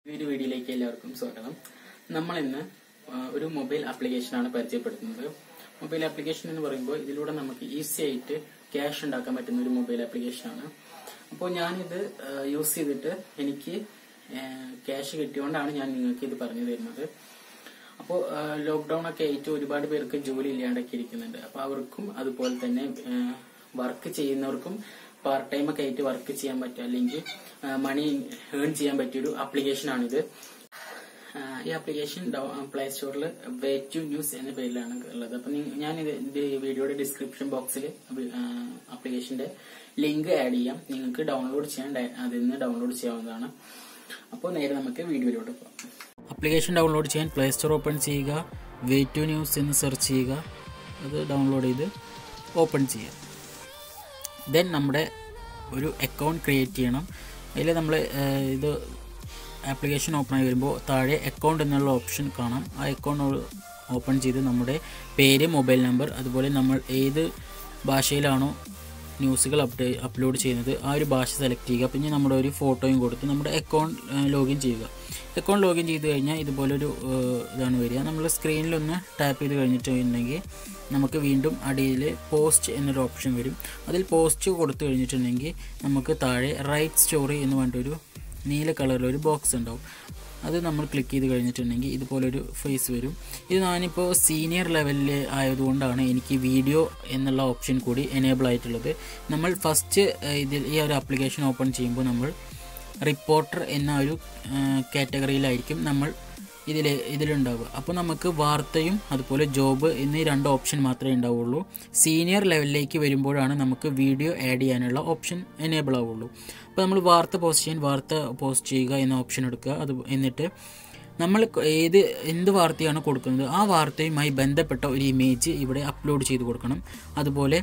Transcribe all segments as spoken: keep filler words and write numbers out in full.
ഒരു വീഡിയോയിലേക്ക് എല്ലാവർക്കും സ്വാഗതം. നമ്മൾ ഇന്ന് ഒരു മൊബൈൽ ആപ്ലിക്കേഷൻ ആണ് പരിചയപ്പെടുത്തുന്നത്. മൊബൈൽ ആപ്ലിക്കേഷൻ എന്ന് പറയുമ്പോൾ ഇതിലൂടെ നമുക്ക് ഈസി ആയിട്ട് ക്യാഷ് ഉണ്ടാക്കാൻ പറ്റുന്ന ഒരു മൊബൈൽ ആപ്ലിക്കേഷൻ ആണ്. അപ്പോൾ ഞാനിത് യൂസ് ചെയ്തിട്ട് എനിക്ക് ക്യാഷ് കിട്ടിയോണ്ടാണ് ഞാൻ നിങ്ങൾക്ക് ഇത് പറഞ്ഞു തരുന്നത്. അപ്പോൾ ലോക്ക്ഡൌൺ ഒക്കെ ആയിട്ട് ഒരുപാട് പേർക്ക് ജോലി ഇല്ലാണ്ടൊക്കെ ഇരിക്കുന്നുണ്ട്. അപ്പൊ അവർക്കും അതുപോലെ തന്നെ വർക്ക് ചെയ്യുന്നവർക്കും പാർട്ട് ടൈം ഒക്കെ ആയിട്ട് വർക്ക് ചെയ്യാൻ പറ്റുക അല്ലെങ്കിൽ മണി ഏൺ ചെയ്യാൻ പറ്റിയൊരു ആപ്ലിക്കേഷൻ ആണിത്. ഈ ആപ്ലിക്കേഷൻ പ്ലേ സ്റ്റോറിൽ വേ ടു ന്യൂസ് എന്ന പേരിലാണ് ഉള്ളത്. അപ്പൊ ഞാൻ ഇതിന്റെ വീഡിയോയുടെ ഡിസ്ക്രിപ്ഷൻ ബോക്സിൽ ആപ്ലിക്കേഷന്റെ ലിങ്ക് ആഡ് ചെയ്യാം. നിങ്ങൾക്ക് ഡൗൺലോഡ് ചെയ്യാൻ അതിൽ നിന്ന് ഡൗൺലോഡ് ചെയ്യാവുന്നതാണ്. അപ്പോൾ നേരെ നമുക്ക് വീഡിയോയിലോട്ട് പോകാം. ആപ്ലിക്കേഷൻ ഡൗൺലോഡ് ചെയ്യാൻ പ്ലേ സ്റ്റോർ ഓപ്പൺ ചെയ്യുക, വേ ടു ന്യൂസ് എന്ന് സെർച്ച് ചെയ്യുക, അത് ഡൗൺലോഡ് ചെയ്ത് ഓപ്പൺ ചെയ്യുക. ദെൻ നമ്മുടെ ഒരു അക്കൗണ്ട് ക്രിയേറ്റ് ചെയ്യണം. അതിൽ നമ്മൾ ഇത് ആപ്ലിക്കേഷൻ ഓപ്പൺ ആയി വരുമ്പോൾ താഴെ അക്കൗണ്ട് എന്നുള്ള ഓപ്ഷൻ കാണാം. ആ അക്കൗണ്ട് ഓപ്പൺ ചെയ്ത് നമ്മുടെ പേര്, മൊബൈൽ നമ്പർ, അതുപോലെ നമ്മൾ ഏത് ഭാഷയിലാണോ ന്യൂസുകൾ അപ്ഡേ അപ്ലോഡ് ചെയ്യുന്നത് ആ ഒരു ഭാഷ സെലക്ട് ചെയ്യുക. പിന്നെ നമ്മുടെ ഒരു ഫോട്ടോയും കൊടുത്ത് നമ്മുടെ അക്കൗണ്ട് ലോഗിൻ ചെയ്യുക. അക്കൗണ്ട് ലോഗിൻ ചെയ്ത് കഴിഞ്ഞാൽ ഇതുപോലൊരു ഇതാണ് വരിക. നമ്മൾ സ്ക്രീനിലൊന്ന് ടാപ്പ് ചെയ്ത് കഴിഞ്ഞിട്ടുണ്ടെങ്കിൽ നമുക്ക് വീണ്ടും അടിയിൽ പോസ്റ്റ് എന്നൊരു ഓപ്ഷൻ വരും. അതിൽ പോസ്റ്റ് കൊടുത്തു കഴിഞ്ഞിട്ടുണ്ടെങ്കിൽ നമുക്ക് താഴെ റൈറ്റ് സ്റ്റോറി എന്ന് പറഞ്ഞിട്ടൊരു നീല കളറിലൊരു ബോക്സ് ഉണ്ടാവും. അത് നമ്മൾ ക്ലിക്ക് ചെയ്ത് കഴിഞ്ഞിട്ടുണ്ടെങ്കിൽ ഇതുപോലൊരു ഫേസ് വരും. ഇത് ഞാനിപ്പോൾ സീനിയർ ലെവലിൽ ആയതുകൊണ്ടാണ് എനിക്ക് വീഡിയോ എന്നുള്ള ഓപ്ഷൻ കൂടി എനേബിൾ ആയിട്ടുള്ളത്. നമ്മൾ ഫസ്റ്റ് ഇതിൽ ഈ ഒരു ആപ്ലിക്കേഷൻ ഓപ്പൺ ചെയ്യുമ്പോൾ നമ്മൾ റിപ്പോർട്ടർ എന്ന ഒരു കാറ്റഗറിയിലായിരിക്കും നമ്മൾ ഇതിൽ ഇതിലുണ്ടാവുക. അപ്പോൾ നമുക്ക് വാർത്തയും അതുപോലെ ജോബ് എന്നീ രണ്ട് ഓപ്ഷൻ മാത്രമേ ഉണ്ടാവുള്ളൂ. സീനിയർ ലെവലിലേക്ക് വരുമ്പോഴാണ് നമുക്ക് വീഡിയോ ആഡ് ചെയ്യാനുള്ള ഓപ്ഷൻ എനേബിൾ ആവുള്ളൂ. അപ്പോൾ നമ്മൾ വാർത്ത പോസ്റ്റ് ചെയ്യാൻ വാർത്ത പോസ്റ്റ് ചെയ്യുക എന്ന ഓപ്ഷൻ എടുക്കുക. അത് എന്നിട്ട് നമ്മൾ ഏത് എന്ത് വാർത്തയാണ് കൊടുക്കുന്നത് ആ വാർത്തയുമായി ബന്ധപ്പെട്ട ഒരു ഇമേജ് ഇവിടെ അപ്ലോഡ് ചെയ്ത് കൊടുക്കണം. അതുപോലെ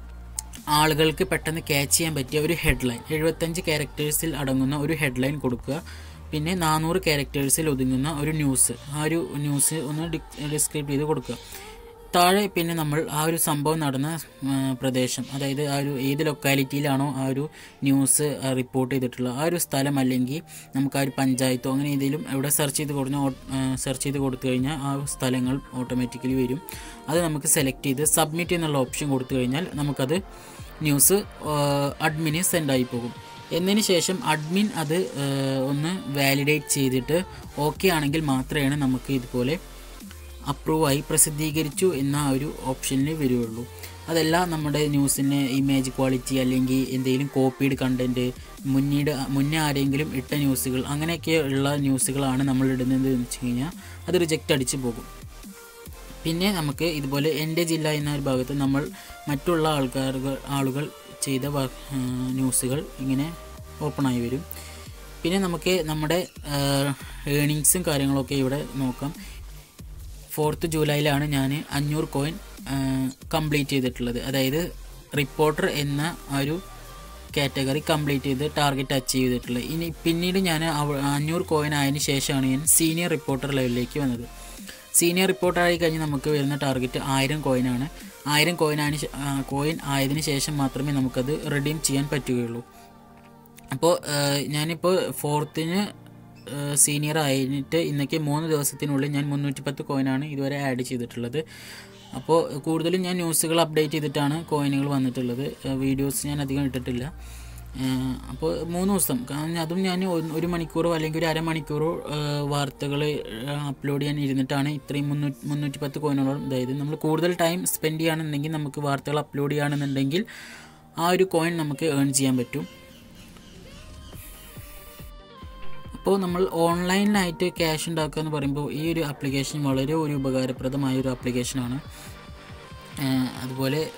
ആളുകൾക്ക് പെട്ടെന്ന് ക്യാച്ച് ചെയ്യാൻ പറ്റിയ ഒരു ഹെഡ്ലൈൻ, എഴുപത്തഞ്ച് ക്യാരക്ടേഴ്സിൽ അടങ്ങുന്ന ഒരു ഹെഡ്ലൈൻ കൊടുക്കുക. പിന്നെ നാനൂറ് ക്യാരക്ടേഴ്സിൽ ഒതുങ്ങുന്ന ഒരു ന്യൂസ്, ആ ഒരു ന്യൂസ് ഒന്ന് ഡിസ്ക്രൈബ് ചെയ്ത് കൊടുക്കുക. താഴെ പിന്നെ നമ്മൾ ആ ഒരു സംഭവം നടന്ന പ്രദേശം, അതായത് ആ ഒരു ഏത് ലൊക്കാലിറ്റിയിലാണോ ആ ഒരു ന്യൂസ് റിപ്പോർട്ട് ചെയ്തിട്ടുള്ളത് ആ ഒരു സ്ഥലം, അല്ലെങ്കിൽ നമുക്ക് ആ ഒരു പഞ്ചായത്തോ അങ്ങനെ ഏതെങ്കിലും എവിടെ സെർച്ച് ചെയ്ത് കൊടുക്കുന്ന സെർച്ച് ചെയ്ത് കൊടുത്തു കഴിഞ്ഞാൽ ആ സ്ഥലങ്ങൾ ഓട്ടോമാറ്റിക്കലി വരും. അത് നമുക്ക് സെലക്ട് ചെയ്ത് സബ്മിറ്റ് എന്നുള്ള ഓപ്ഷൻ കൊടുത്തു കഴിഞ്ഞാൽ നമുക്കത് ന്യൂസ് അഡ്മിന് സെൻഡായി പോകും. എന്നതിന് ശേഷം അഡ്മിൻ അത് ഒന്ന് വാലിഡേറ്റ് ചെയ്തിട്ട് ഓക്കെ ആണെങ്കിൽ മാത്രമേ നമുക്ക് ഇതുപോലെ അപ്രൂവ് ആയി പ്രസിദ്ധീകരിച്ചു എന്ന ഒരു ഓപ്ഷനിൽ വരുള്ളൂ. അതെല്ലാം നമ്മുടെ ന്യൂസിന് ഇമേജ് ക്വാളിറ്റി അല്ലെങ്കിൽ എന്തെങ്കിലും കോപ്പീഡ് കണ്ടൻറ്റ്, മുന്നീട് മുന്നേ ആരെങ്കിലും ഇട്ട ന്യൂസുകൾ, അങ്ങനെയൊക്കെ ഉള്ള ന്യൂസുകളാണ് നമ്മൾ ഇടുന്നത് എന്ന് വെച്ച് കഴിഞ്ഞാൽ അത് റിജക്റ്റ് അടിച്ച് പോകും. പിന്നെ നമുക്ക് ഇതുപോലെ എൻ്റെ ജില്ല എന്ന ഒരു ഭാഗത്ത് നമ്മൾ മറ്റുള്ള ആൾക്കാർ ആളുകൾ ചെയ്ത ന്യൂസുകൾ ഇങ്ങനെ ഓപ്പണായി വരും. പിന്നെ നമുക്ക് നമ്മുടെ ഏണിങ്സും കാര്യങ്ങളൊക്കെ ഇവിടെ നോക്കാം. ഫോർത്ത് ജൂലൈയിലാണ് ഞാൻ അഞ്ഞൂറ് കോയിൻ കംപ്ലീറ്റ് ചെയ്തിട്ടുള്ളത്. അതായത് റിപ്പോർട്ടർ എന്ന ഒരു കാറ്റഗറി കംപ്ലീറ്റ് ചെയ്ത് ടാർഗറ്റ് അച്ചീവ് ചെയ്തിട്ടുള്ളത്. ഇനി പിന്നീട് ഞാൻ അഞ്ഞൂറ് കോയിൻ ആയതിനു ശേഷമാണ് ഞാൻ സീനിയർ റിപ്പോർട്ടർ ലെവലിലേക്ക് വന്നത്. സീനിയർ റിപ്പോർട്ടർ ആയി കഴിഞ്ഞ് നമുക്ക് വരുന്ന ടാർഗറ്റ് ആയിരം കോയിനാണ്. ആയിരം കോയിനാണ് കോയിൻ ആയതിനു ശേഷം മാത്രമേ നമുക്കത് റിഡീം ചെയ്യാൻ പറ്റുകയുള്ളൂ. അപ്പോൾ ഞാനിപ്പോൾ ഫോർത്തിന് സീനിയർ ആയിട്ട് ഇന്നേക്ക് മൂന്ന് ദിവസത്തിനുള്ളിൽ ഞാൻ മുന്നൂറ്റി പത്ത് കോയിനാണ് ഇതുവരെ ആഡ് ചെയ്തിട്ടുള്ളത്. അപ്പോൾ കൂടുതലും ഞാൻ ന്യൂസുകൾ അപ്ഡേറ്റ് ചെയ്തിട്ടാണ് കോയിനുകൾ വന്നിട്ടുള്ളത്. വീഡിയോസ് ഞാൻ അധികം ഇട്ടിട്ടില്ല. അപ്പോൾ മൂന്ന് ദിവസം, അതും ഞാൻ ഒരു മണിക്കൂറോ അല്ലെങ്കിൽ ഒരു അരമണിക്കൂറോ വാർത്തകൾ അപ്ലോഡ് ചെയ്യാൻ ഇരുന്നിട്ടാണ് ഇത്രയും മുന്നൂറ്റി മുന്നൂറ്റി പത്ത് കോയിനോളം. അതായത് നമ്മൾ കൂടുതൽ ടൈം സ്പെൻഡ് ചെയ്യുകയാണെന്നുണ്ടെങ്കിൽ നമുക്ക് വാർത്തകൾ അപ്ലോഡ് ചെയ്യുകയാണെന്നുണ്ടെങ്കിൽ ആ ഒരു കോയിൻ നമുക്ക് ഏൺ ചെയ്യാൻ പറ്റും. അപ്പോൾ നമ്മൾ ഓൺലൈനിലായിട്ട് ക്യാഷ് ഉണ്ടാക്കുക എന്ന് പറയുമ്പോൾ ഈ ഒരു ആപ്ലിക്കേഷൻ വളരെ ഒരു ഉപകാരപ്രദമായ ഒരു ആപ്ലിക്കേഷനാണ്. അതുപോലെ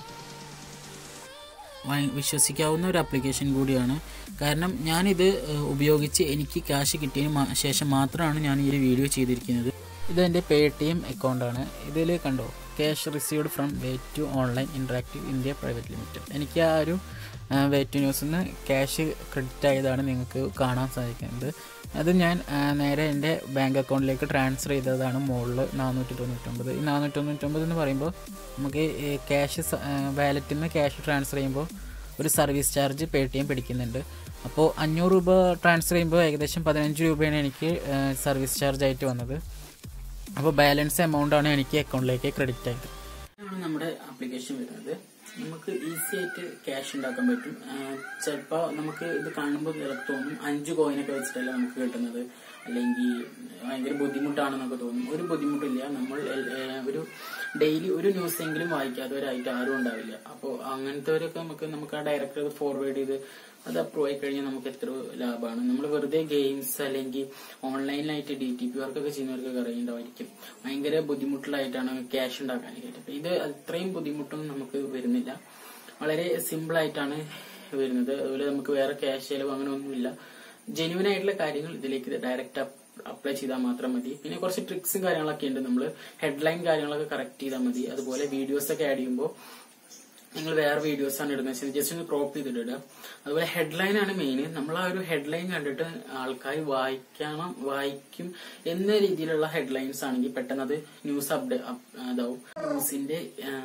വിശ്വസിക്കാവുന്ന ഒരു ആപ്ലിക്കേഷൻ കൂടിയാണ്. കാരണം ഞാനിത് ഉപയോഗിച്ച് എനിക്ക് ക്യാഷ് കിട്ടിയതിന് ശേഷം മാത്രമാണ് ഞാൻ ഈ ഒരു വീഡിയോ ചെയ്തിരിക്കുന്നത്. ഇതെൻ്റെ പേ ടി എം അക്കൗണ്ടാണ്. ഇതിൽ കണ്ടോ, cash received from way to online interactive India private limited. എനിക്ക് ആ ഒരു വേ ടു ന്യൂസിൽ നിന്ന് ക്യാഷ് ക്രെഡിറ്റ് ആയതാണ് നിങ്ങൾക്ക് കാണാൻ സാധിക്കുന്നത്. അത് ഞാൻ നേരെ എൻ്റെ ബാങ്ക് അക്കൗണ്ടിലേക്ക് ട്രാൻസ്ഫർ ചെയ്തതാണ്. മുകളിൽ നാനൂറ്റി തൊണ്ണൂറ്റൊമ്പത് ഈ നാനൂറ്റി തൊണ്ണൂറ്റൊമ്പത് എന്ന് പറയുമ്പോൾ നമുക്ക് ക്യാഷ് വാലറ്റിൽ നിന്ന് ക്യാഷ് ട്രാൻസ്ഫർ ചെയ്യുമ്പോൾ ഒരു service charge Paytm പിടിക്കുന്നുണ്ട്. അപ്പോൾ അഞ്ഞൂറ് രൂപ ട്രാൻസ്ഫർ ചെയ്യുമ്പോൾ ഏകദേശം പതിനഞ്ച് രൂപയാണ് എനിക്ക് സർവീസ് ചാർജ് ആയിട്ട് വന്നത്. അപ്പോൾ ബാലൻസ് എമൗണ്ടാണ് എനിക്ക് അക്കൗണ്ടിലേക്ക് ക്രെഡിറ്റ് ആയത്. ആണ് നമ്മുടെ ആപ്ലിക്കേഷൻ വരുന്നത്. നമുക്ക് ഈസി ആയിട്ട് ക്യാഷ് ഉണ്ടാക്കാൻ പറ്റും. ചിലപ്പോൾ നമുക്ക് ഇത് കാണുമ്പോൾ തോന്നും അഞ്ച് കോയിനൊക്കെ വെച്ചിട്ടല്ല നമുക്ക് കിട്ടുന്നത്, അല്ലെങ്കിൽ ഭയങ്കര ബുദ്ധിമുട്ടാണെന്നൊക്കെ തോന്നും. ഒരു ബുദ്ധിമുട്ടില്ല. നമ്മൾ ഒരു ഡെയിലി ഒരു ന്യൂസ് എങ്കിലും വായിക്കാത്തവരായിട്ട് ആരും ഉണ്ടാവില്ല. അപ്പോൾ അങ്ങനത്തെവരൊക്കെ നമുക്ക് നമുക്ക് ആ ഡയറക്ടർ ഫോർവേഡ് ചെയ്ത് അത് അപ്രൂവ് ആയി കഴിഞ്ഞാൽ നമുക്ക് എത്ര ലാഭമാണ്. നമ്മൾ വെറുതെ ഗെയിംസ് അല്ലെങ്കിൽ ഓൺലൈനിലായിട്ട് ഡി ടി പി വർക്കൊക്കെ ചെയ്യുന്നവർക്കൊക്കെ അറിയുന്നതായിരിക്കും ഭയങ്കര ബുദ്ധിമുട്ടിലായിട്ടാണ് ക്യാഷ് ഉണ്ടാക്കാനായിട്ട്. ഇത് അത്രയും ബുദ്ധിമുട്ടൊന്നും നമുക്ക് വരുന്നില്ല. വളരെ സിമ്പിൾ ആയിട്ടാണ് വരുന്നത്. അതുപോലെ നമുക്ക് വേറെ ക്യാഷ് ചെലവ് അങ്ങനെ ഒന്നുമില്ല. ജെന്യൂൻ ആയിട്ടുള്ള കാര്യങ്ങൾ ഇതിലേക്ക് ഡയറക്റ്റ് അപ്ലൈ ചെയ്താൽ മാത്രം മതി. പിന്നെ കുറച്ച് ട്രിക്സും കാര്യങ്ങളൊക്കെ ഉണ്ട്. നമ്മൾ ഹെഡ്ലൈൻ കാര്യങ്ങളൊക്കെ കറക്റ്റ് ചെയ്താൽ മതി. അതുപോലെ വീഡിയോസ് ഒക്കെ ആഡ് ചെയ്യുമ്പോൾ നിങ്ങൾ വേറെ വീഡിയോസ് ആണ് ഇടുന്നത് വെച്ചാൽ ജസ്റ്റ് ഒന്ന് ക്രോപ്പ് ചെയ്തിട്ടിടുക. അതുപോലെ ഹെഡ്ലൈൻ ആണ് മെയിൻ. നമ്മൾ ആ ഒരു ഹെഡ്ലൈൻ കണ്ടിട്ട് ആൾക്കാർ വായിക്കണം വായിക്കും എന്ന രീതിയിലുള്ള ഹെഡ്ലൈൻസ് ആണെങ്കിൽ പെട്ടെന്ന് അത് ന്യൂസ് അപ്ഡേ അതാവും. ന്യൂസിന്റെ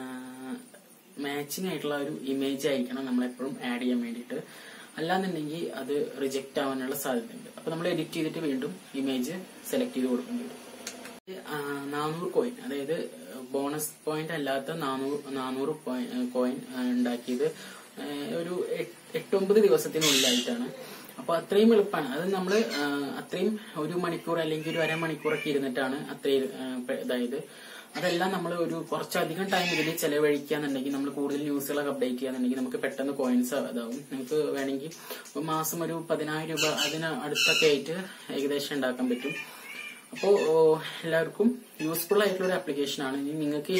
മാച്ചിങ് ആയിട്ടുള്ള ഒരു ഇമേജ് ആയിരിക്കണം നമ്മളെപ്പോഴും ആഡ് ചെയ്യാൻ വേണ്ടിയിട്ട്. അല്ലാന്നുണ്ടെങ്കിൽ അത് റിജക്ട് ആവാനുള്ള സാധ്യതയുണ്ട്. അപ്പൊ നമ്മൾ എഡിറ്റ് ചെയ്തിട്ട് വീണ്ടും ഇമേജ് സെലക്ട് ചെയ്ത് കൊടുക്കേണ്ടി വരും. നാനൂറ് കോയിൻ, അതായത് ബോണസ് പോയിന്റ് അല്ലാത്ത നാനൂറ് നാനൂറ് കോയിൻ ഉണ്ടാക്കിയത് ഒരു എട്ടൊമ്പത് ദിവസത്തിനുള്ളിലായിട്ടാണ്. അപ്പൊ അത്രയും എളുപ്പമാണ്. അത് നമ്മൾ അത്രയും ഒരു മണിക്കൂർ അല്ലെങ്കിൽ ഒരു അരമണിക്കൂറൊക്കെ ഇരുന്നിട്ടാണ് അത്രയും അതായത് അതെല്ലാം നമ്മൾ ഒരു കുറച്ചധികം ടൈം ഇതിൽ ചെലവഴിക്കുകയാണെന്നുണ്ടെങ്കിൽ നമ്മൾ കൂടുതൽ ന്യൂസുകളൊക്കെ അപ്ഡേറ്റ് ചെയ്യാന്നുണ്ടെങ്കിൽ നമുക്ക് പെട്ടെന്ന് കോയിൻസ് ഇതാവും. നമുക്ക് വേണമെങ്കിൽ മാസം ഒരു പതിനായിരം രൂപ അതിന് അടുത്തൊക്കെ ആയിട്ട് ഏകദേശം ഉണ്ടാക്കാൻ പറ്റും. അപ്പോൾ എല്ലാവർക്കും യൂസ്ഫുൾ ആയിട്ടുള്ള ഒരു ആപ്ലിക്കേഷൻ ആണ്. ഇനി നിങ്ങൾക്ക്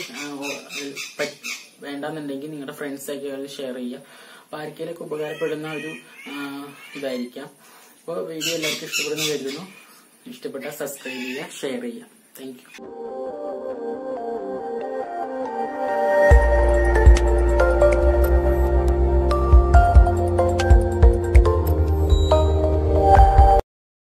വേണ്ടാന്നുണ്ടെങ്കിൽ നിങ്ങളുടെ ഫ്രണ്ട്സൊക്കെ ഷെയർ ചെയ്യുക. അപ്പൊ ആർക്കെങ്കിലൊക്കെ ഉപകാരപ്പെടുന്ന ഒരു ഇതായിരിക്കാം. അപ്പോൾ വീഡിയോ എല്ലാവർക്കും ഇഷ്ടപ്പെടുന്നു കരുതുന്നു. ഇഷ്ടപ്പെട്ടാൽ സബ്സ്ക്രൈബ് ചെയ്യുക, ഷെയർ ചെയ്യുക. Thank U.